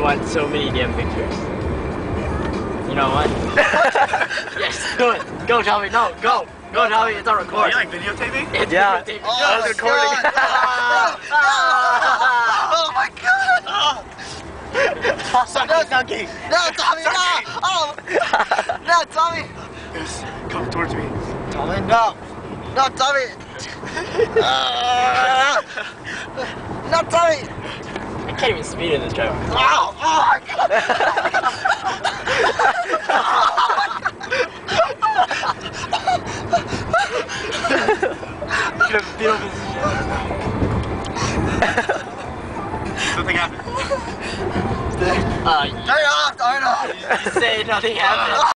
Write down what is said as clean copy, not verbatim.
want so many damn pictures. You know what? Yes, do it. Go, Tommy. No, go. Go, Tommy. It's on record. Are you like videotaping? It's videotaping. Oh, it's recording. Oh my god! Sucky. No, Tommy, no! Oh! No, Tommy! Yes, come towards me. Tommy, no! No, Tommy! No, Tommy! I can't even speed in this driver. Oh, oh my god! Nothing happened. Turn it off! Turn it off! You say nothing happened.